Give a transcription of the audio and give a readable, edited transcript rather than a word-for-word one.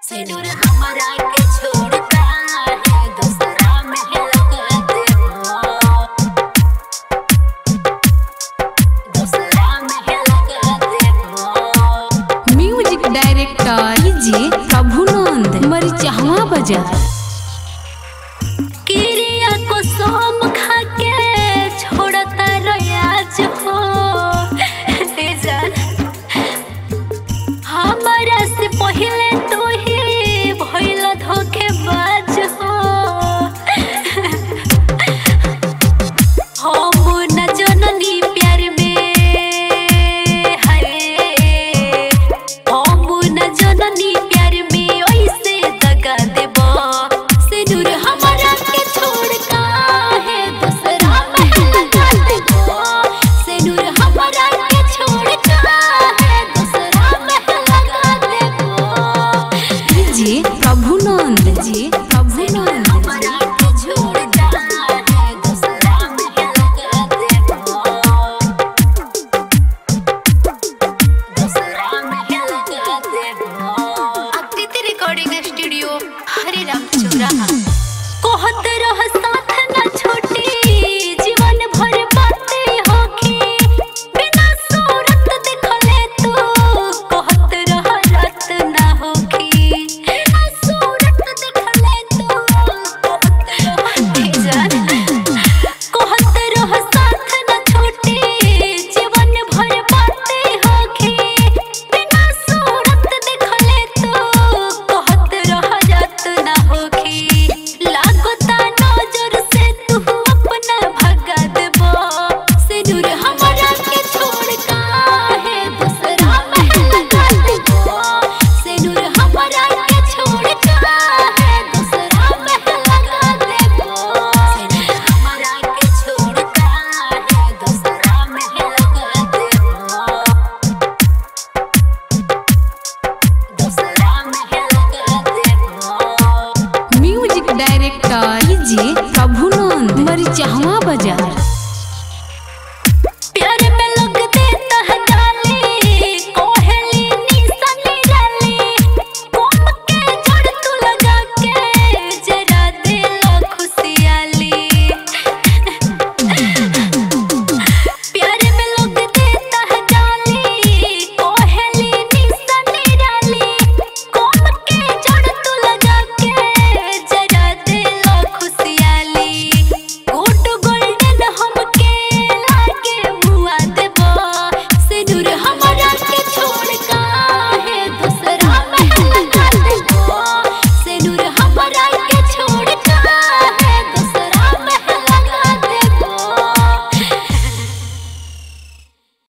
सिंदूर हमारा के छोड़ता है दूसरा में लगा दे दूसरा में लगा दे। म्यूजिक डायरेक्टर जी प्रभुनंद मरिचहवा बजा किरिया को सोम खा के छोड़ता रयाज हो हमारा से पहले तो ही भइल धोखेबाज हो हम न जननी प्यार में है हम न जननी प्यार में ऐसे दगा देबो सिंदूर हमारा के छोड़ता है दूसरा में लगा देबो सिंदूर हमारा के छोड़ता है दूसरा में लगा देबो। जी प्रभुनंद जी प्रभुनंद हमारा के छोड़ता है दूसरा में लगा देबो दूसरा में लगा देबो। आकृति रिकॉर्डिंग स्टूडियो हरिराम चौराहा कहत रहसा